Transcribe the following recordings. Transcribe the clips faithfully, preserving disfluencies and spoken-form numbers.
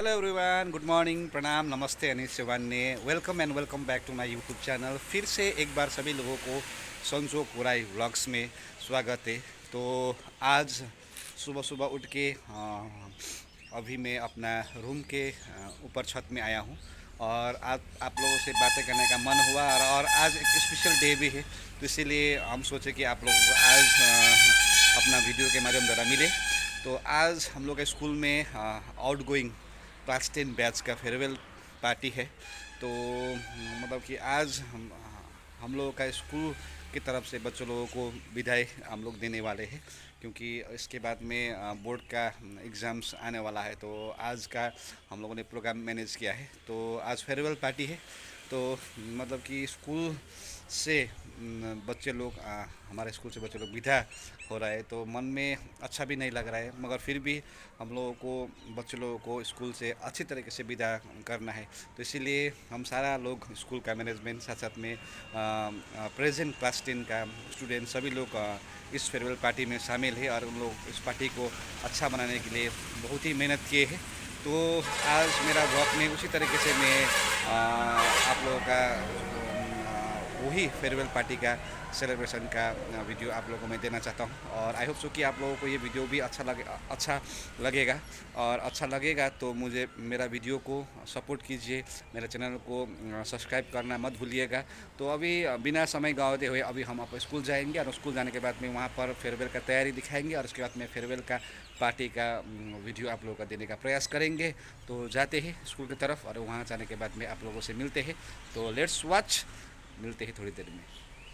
Hello everyone, good morning, प्रणाम, नमस्ते, Anish Chauhan. Welcome and welcome back to my YouTube channel. फिर से एक बार सभी लोगों को संजो कुराई व्लॉग्स में स्वागत है। तो आज सुबह सुबह उठ के आ, अभी मैं अपना रूम के ऊपर छत में आया हूँ और आप आप लोगों से बातें करने का मन हुआ और, और आज एक स्पेशल डे भी है, तो इसीलिए हम सोचे कि आप लोगों को आज आ, अपना वीडियो के माध्यम द्वारा मिले। तो आज हम लोग के स्कूल में outgoing class ten batch का फेयरवेल पार्टी है। तो मतलब कि आज हम हम लोगों का स्कूल की तरफ से बच्चों लोगों को विदाई हम लोग देने वाले हैं, क्योंकि इसके बाद में बोर्ड का एग्ज़ाम्स आने वाला है। तो आज का हम लोगों ने प्रोग्राम मैनेज किया है। तो आज फेयरवेल पार्टी है, तो मतलब कि स्कूल से बच्चे लोग आ, हमारे स्कूल से बच्चे लोग विदा हो रहा है, तो मन में अच्छा भी नहीं लग रहा है, मगर फिर भी हम लोगों को बच्चे लोगों को स्कूल से अच्छी तरीके से विदा करना है। तो इसीलिए हम सारा लोग स्कूल का मैनेजमेंट, साथ साथ में प्रेजेंट क्लास टेन का स्टूडेंट सभी लोग आ, इस फेयरवेल पार्टी में शामिल है और उन लोग इस पार्टी को अच्छा बनाने के लिए बहुत ही मेहनत किए हैं। तो आज मेरा ब्लॉग में उसी तरीके से मैं आ, आप लोगों का वही फेयरवेल पार्टी का सेलिब्रेशन का वीडियो आप लोगों को मैं देना चाहता हूं और आई होप सो कि आप लोगों को ये वीडियो भी अच्छा लगे अच्छा लगेगा और अच्छा लगेगा तो मुझे मेरा वीडियो को सपोर्ट कीजिए, मेरे चैनल को सब्सक्राइब करना मत भूलिएगा। तो अभी बिना समय गंवाते हुए अभी हम आप स्कूल जाएंगे और स्कूल जाने के बाद में वहाँ पर फेयरवेल का तैयारी दिखाएंगे और उसके बाद में फेयरवेल का पार्टी का वीडियो आप लोगों को देने का प्रयास करेंगे। तो जाते हैं स्कूल की तरफ और वहाँ जाने के बाद में आप लोगों से मिलते हैं। तो लेट्स वॉच, मिलते हैं थोड़ी देर में।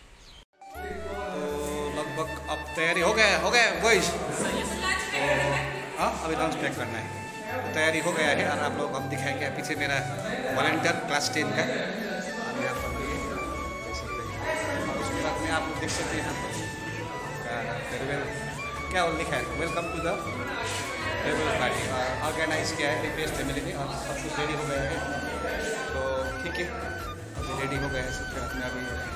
तो लगभग अब तैयारी हो गया हो गया बॉयज। तो हाँ, अभी लंच पैक करना है, तो तैयारी हो गया है और आप लोग अब दिखाएंगे। पीछे मेरा वॉलंटियर क्लास टेन का और यहाँ पर भी देख सकते हैं और उसके बाद में आप लोग देख सकते हैं यहाँ पर फेयरवेल क्या लिखा है, welcome to the farewell party organise किया है पीपीएस फैमिली ने और सब कुछ रेडी हो गया है। तो ठीक है, अभी रेडी हो गया है सबके हाथ में। अभी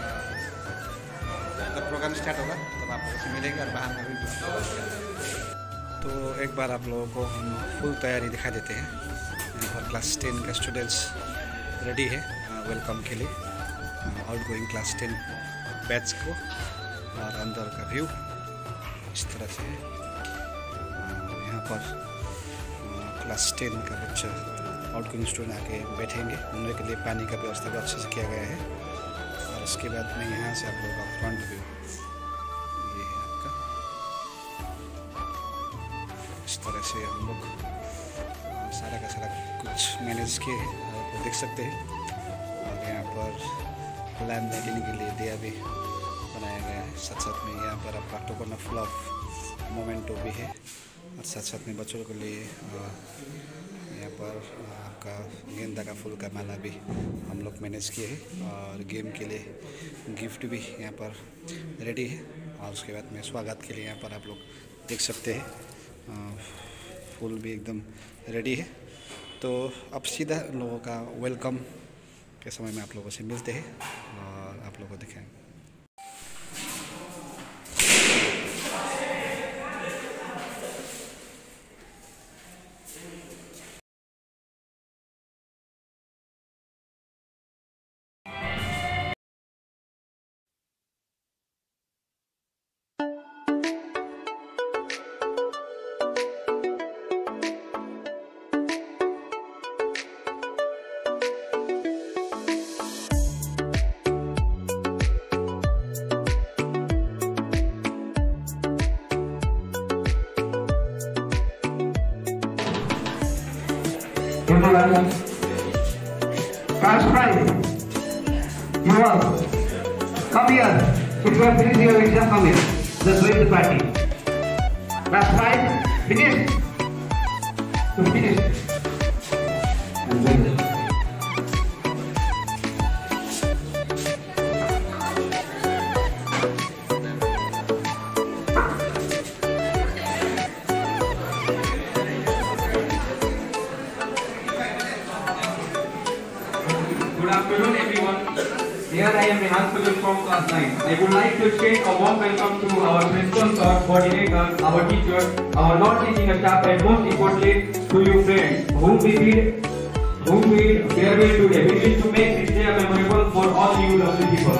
जब प्रोग्राम स्टार्ट होगा तब आप लोगों से मिलेंगे और बाहर में भी। तो एक बार आप लोगों को हम फुल तैयारी दिखा देते हैं। यहाँ पर क्लास टेन का स्टूडेंट्स रेडी है वेलकम के लिए, outgoing class ten batch को। और अंदर का व्यू इस तरह से है। यहाँ पर क्लास टेन का बच्चा आउट गोइंग स्टूडेंट आके बैठेंगे, उनके के लिए पानी का व्यवस्था भी अच्छे से किया गया है। और उसके बाद में यहाँ से आप लोगों का फ्रंट व्यू ये है आपका। इस तरह से हम लोग सारा का सारा कुछ मैनेज किए आपको देख सकते हैं। और यहाँ पर लैम्प लाइटिंग के लिए दिया भी बनाया गया है। साथ साथ में यहाँ पर आपका टोकन ऑफ लव मोमेंटो भी है और साथ साथ में बच्चों के लिए यहाँ पर आपका गेंदा का फूल का माला भी हम लोग मैनेज किए हैं और गेम के लिए गिफ्ट भी यहाँ पर रेडी है। और उसके बाद में स्वागत के लिए यहाँ पर आप लोग देख सकते हैं फूल भी एकदम रेडी है। तो अब सीधा लोगों का वेलकम के समय में आप लोगों से मिलते हैं और आप लोगों को दिखाएंगे। Class five, you all come here. If you have finished your exam, come here. Let's wait the party. Class five, finish. To finish. And wait. Good afternoon, everyone. Here I am Rehan Sulul from class nine. I would like to extend a warm welcome to our principal sir, coordinator, our teachers, our non-teaching staff, and most importantly to you friends, whom we bid, whom we farewell today. We wish to make this day memorable for all you lovely people.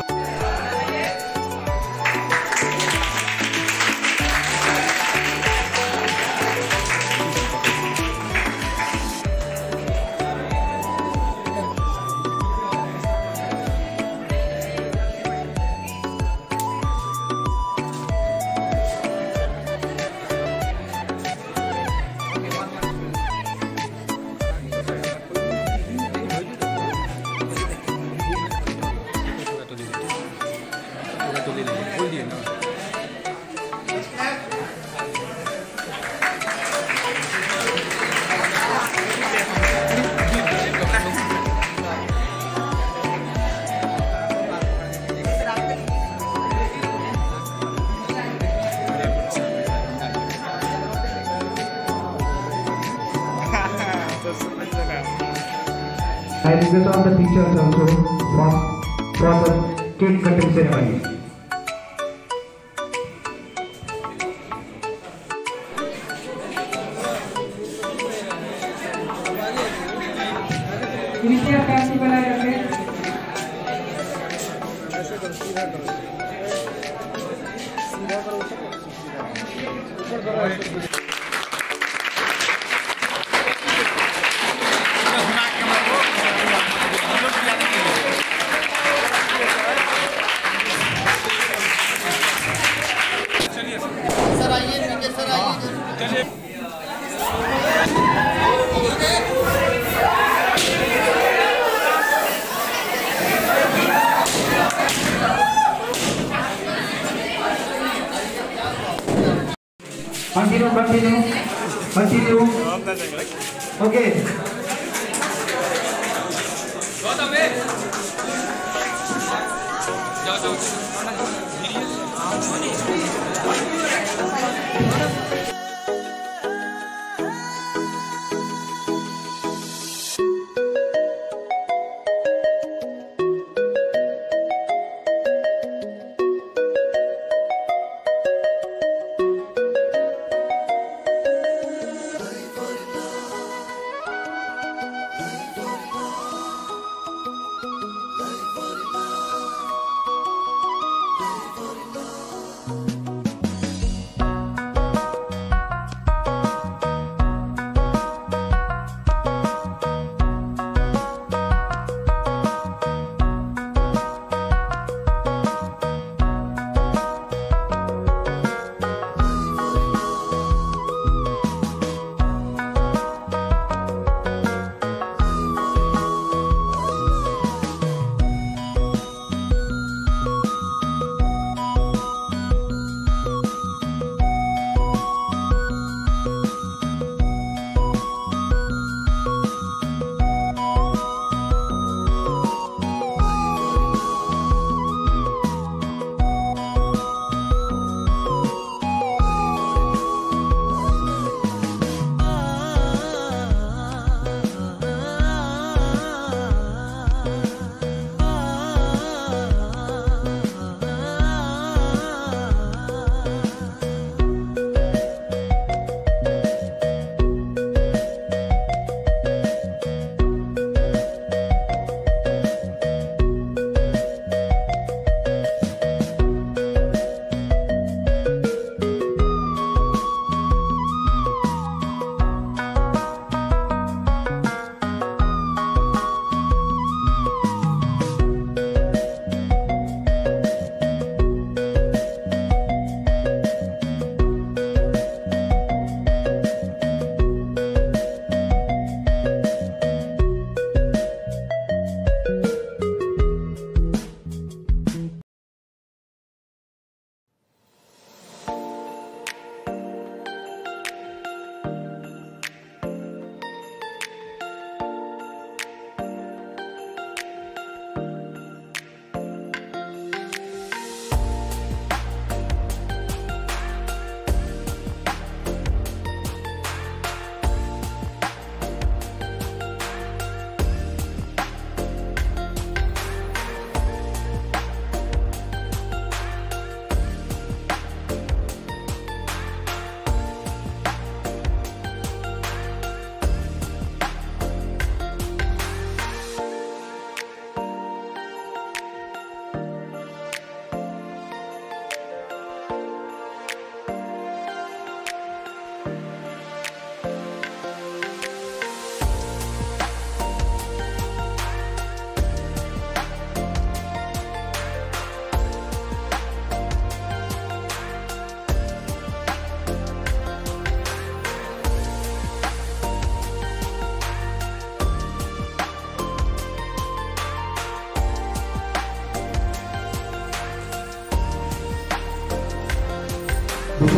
I request all the teachers also for, for the cake cutting ceremony. Initial festival है Continue, continue, continue. Okay.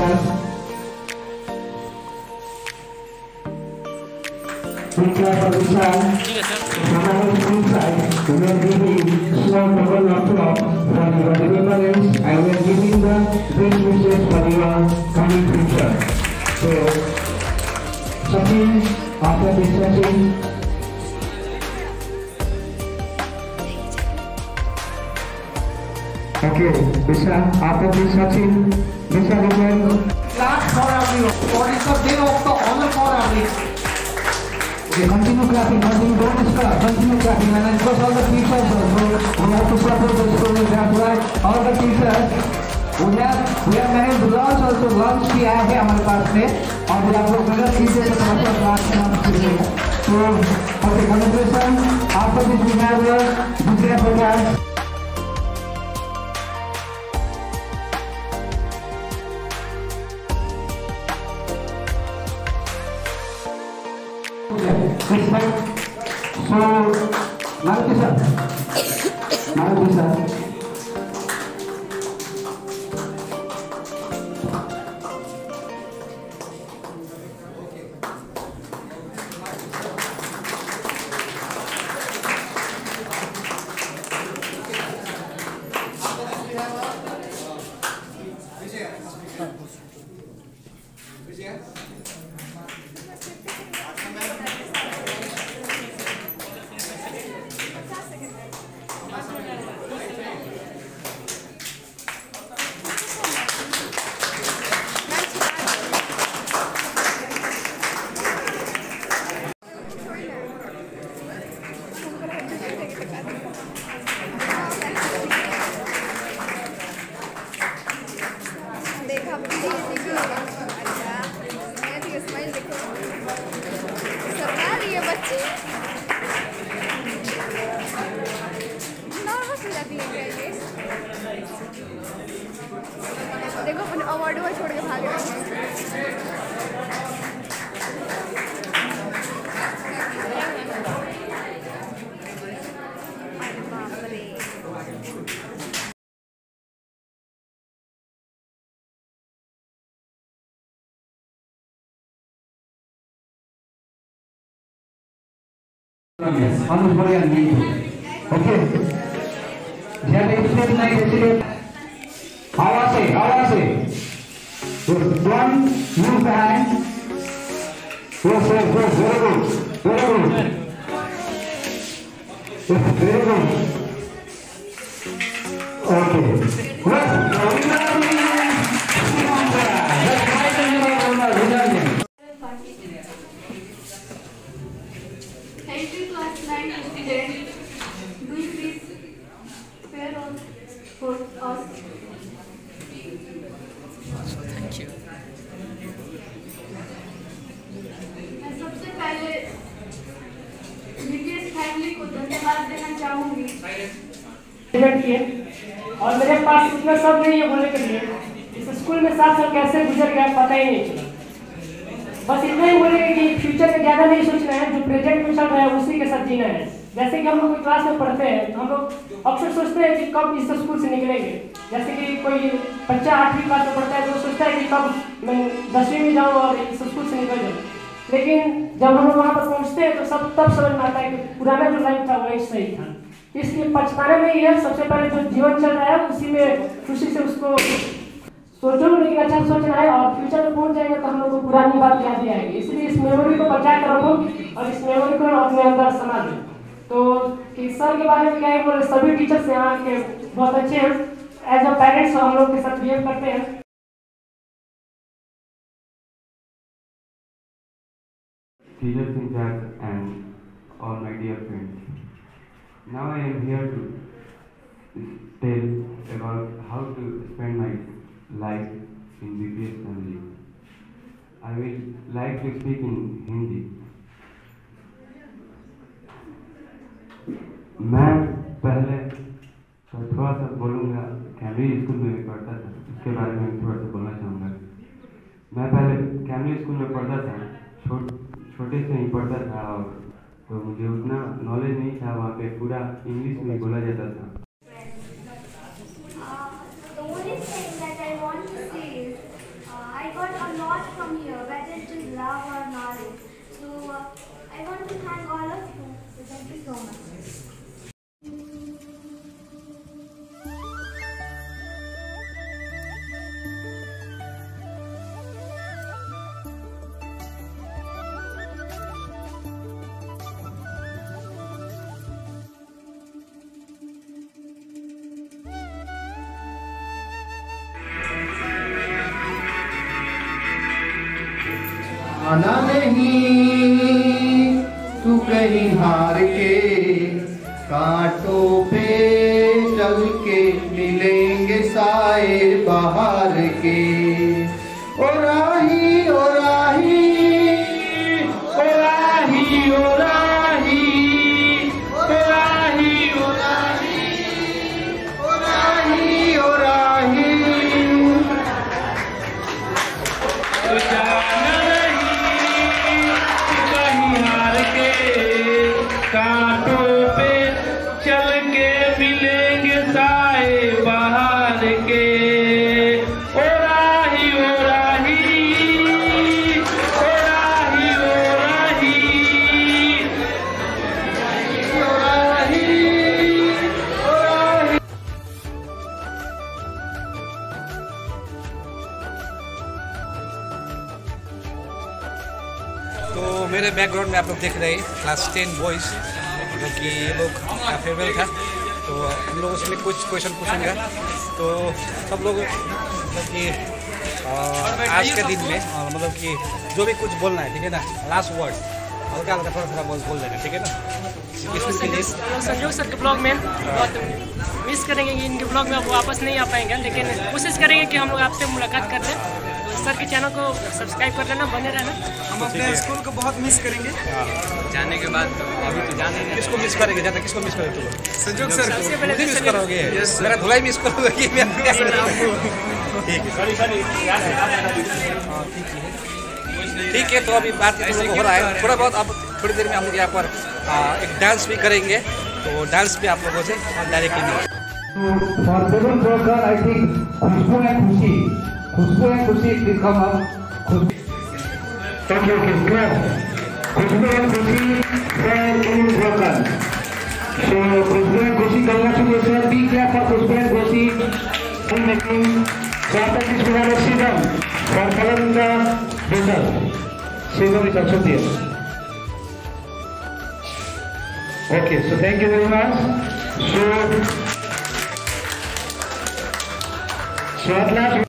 Vishal. Big clap for Vishal. From school side, we are giving small couple of applause for your deliverance and we are giving the best wishes for your coming future. So, Sachin, after this Sachin. Okay, Vishal, after this Sachin, Vishal again. Clap for everyone. What is the day of the honor for everyone? Okay, continue clapping, continue, don't stop, continue clapping, and of course all the teachers also, we have to support the students, that's why all the teachers, we have, we have many vlogs also, vlogs भी आए हैं हमारे पास में, और भी आप लोग नजर कीजिए तो थोड़ा सा क्लास में हम सीखेंगे, तो okay, congratulations, after this we have your दूसरे प्रकार So, Maruti sir, Maruti sir. देखो अपने अवार्ड में छोड़ के भाग रहे हैं। Vamos por ahí. Okay. Ya le explain नहीं इसलिए आवाज़ से आवाज़ से one use the hand yes yes yes very good very good yes very good okay Thank you class nine students doing this fair on for us. Thank you. मैं सबसे पहले BTS family को धन्यवाद देना चाहूँगी। और मेरे पास इतना सब नहीं है बोलने के लिए इस स्कूल में सात साल कैसे गुजर गया पता ही नहीं चला। बस इतना ही बोलेंगे कि फ्यूचर में ज़्यादा नहीं सोचना है, जो प्रेजेंट में चल रहा है उसी के साथ जीना है। जैसे कि हम लोग क्लास में पढ़ते हैं तो हम लोग अक्सर सोचते हैं कि कब इस स्कूल से निकलेंगे। जैसे कि कोई बच्चा आठवीं क्लास में पढ़ता है तो सोचता है कि कब मैं दसवीं में जाऊँ और इस स्कूल से निकल जाऊँ। लेकिन जब हम लोग वहाँ पर पहुँचते हैं तो सब तब समझ में आता है कि पुराना जो लाइफ था वही सही था। इसलिए पछताना नहीं है, सबसे पहले जो जीवन चल रहा है उसी में खुशी से उसको सोचो, लेकिन अच्छा सोचना है और फ्यूचर में पहुंच जाएंगे तो हम लोग को पुरानी बात याद आएगी। इसलिए इस मेमोरी को बचा कर रखो और इस मेमोरी को अपने अंदर समा दो। तो कि सर के बारे में क्या है बोले, सभी टीचर्स यहाँ के बहुत अच्छे हैं। एज अ पेरेंट्स हम लोग के साथ बिहेव करते हैं। Teachers in charge and all my dear friends. Now I am here to tell about how to spend my life in B P S family. I will like to speak in Hindi. मैं पहले तो थोड़ा सा बोलूँगा, Camry school में भी पढ़ता था, उसके बारे में थोड़ा सा बोलना चाहूँगा। मैं पहले कैमरी स्कूल में पढ़ता था, छोट छोटे से ही पढ़ता था और तो मुझे उतना नॉलेज नहीं था, वहाँ पे पूरा इंग्लिश में बोला जाता था। The only thing that I want to say is, uh, I learned a lot from here, whether it is love or knowledge. So uh, I want to thank all of you. So thank you so much. आना नहीं तू कहीं हार के, कांटों पे चल के मिलेंगे साए बाहर के। ओ राही ओ राही ओ राही ओ राही ओ राही ओ राही ओ राही ओ राही कांटों पे चल के मिलेंगे साए बाहर के। ओ राही ओ राही ओ राही ओ राही ओ राही ओ राही। तो मेरे बैकग्राउंड में आप लोग देख रहे हैं क्लास टेन बॉयज़, जो कि ये लोग का फेयरवेल था। तो हम लोग उसमें कुछ क्वेश्चन पूछेंगे। तो सब लोग मतलब कि आज के दिन में आ, मतलब कि जो भी कुछ बोलना है, ठीक है ना, लास्ट वर्ड हल्का हल्का थोड़ा थोड़ा बोल देना, ठीक है ना। संजोग सर के ब्लॉग में बहुत मिस करेंगे कि इनके ब्लॉग में अब वापस नहीं आ पाएंगे, लेकिन कोशिश करेंगे कि हम लोग आपसे मुलाकात कर लें। सर के चैनल को सब्सक्राइब कर लेना, बने रहना। हम अपने स्कूल को बहुत मिस करेंगे जाने के बाद। अभी तो जाने नहीं। किसको मिस करेंगे ज़्यादा, किसको मिस करेंगे तुम? संजोग सर को सबसे पहले मुझे मिस करोगे, मेरा धुलाई मिस करोगे। ठीक है, ठीक है। तो अभी बात ऐसे हो रहा है थोड़ा बहुत। अब थोड़ी देर में हम लोग यहाँ पर आ, एक डांस भी करेंगे, तो डांस भी आप लोगों से directly. For balloon broker I think Khushboo है खुशी, खुशबू है खुशी दिखम हम खुशी। थैंक यू खुशबू है Khushi for balloon broker. So Khushboo है Khushi congratulation, be clap for Khushboo है खुशी फॉर मेकिंग स्वागत इस वाले season for colouring the result. Season is also there. Okay, so thank you very much. So, so at last.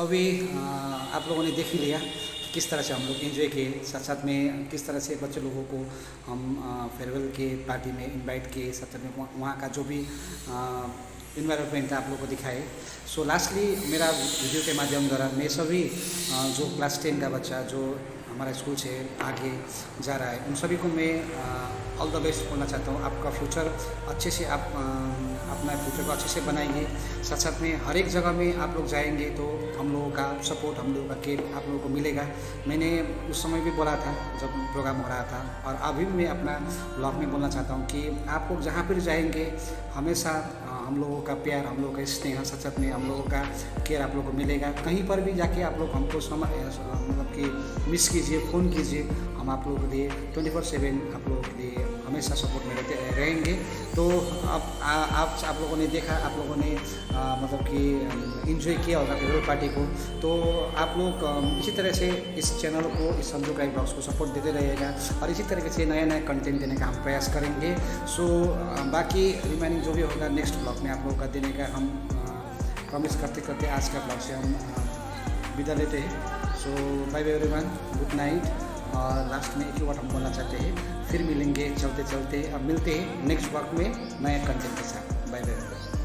भी आ, आप लोगों ने देख ही लिया किस तरह से हम लोग एंजॉय किए, साथ साथ में किस तरह से बच्चे लोगों को हम फेयरवेल के पार्टी में इनवाइट किए, साथ साथ में वहाँ वहाँ का जो भी इन्वायरमेंट आप लोगों को दिखाए। सो लास्टली मेरा वीडियो के माध्यम द्वारा मैं सभी आ, जो क्लास टेन का बच्चा जो हमारा स्कूल से आगे जा रहा है उन सभी को मैं ऑल द बेस्ट बोलना चाहता हूँ। आपका फ्यूचर अच्छे से आप आ, अपना फ्यूचर को अच्छे से बनाएंगे। साथ साथ में हर एक जगह में आप लोग जाएंगे तो हम लोगों का सपोर्ट, हम लोगों का केयर आप लोगों को मिलेगा। मैंने उस समय भी बोला था जब प्रोग्राम हो रहा था, और अभी भी मैं अपना ब्लॉग में बोलना चाहता हूँ कि आप लोग जहाँ पर जाएंगे हमेशा हम लोगों का प्यार, हम लोगों का स्नेह, साथ साथ में हम लोगों का केयर आप लोगों को मिलेगा। कहीं पर भी जाके आप लोग हमको समय मतलब कि मिस कीजिए, फ़ोन कीजिए, हम आप लोगों के लिए ट्वेंटी फोर सेवन आप लोगों के लिए हमेशा सपोर्ट में रहते रहेंगे। तो अब आ, आप आप लोगों ने देखा, आप लोगों ने आ, मतलब कि एंजॉय किया होगा फेयरवेल पार्टी को। तो आप लोग इसी तरह से इस चैनल को, इस संजू क्राई ब्लॉग्स को सपोर्ट देते रहिएगा और इसी तरीके से नया नया कंटेंट देने का हम प्रयास करेंगे। सो बाकी रिमेनिंग जो भी होगा नेक्स्ट ब्लॉग में आप लोगों का देने का हम प्रॉमिस करते करते आज का ब्लॉग से हम विदा लेते हैं। So bye bye everyone, good night. और लास्ट में एक ही वर्ड हम बोलना चाहते हैं, फिर मिलेंगे चलते चलते, अब मिलते हैं नेक्स्ट ब्लॉग में नए कंटेंट के साथ। Bye bye.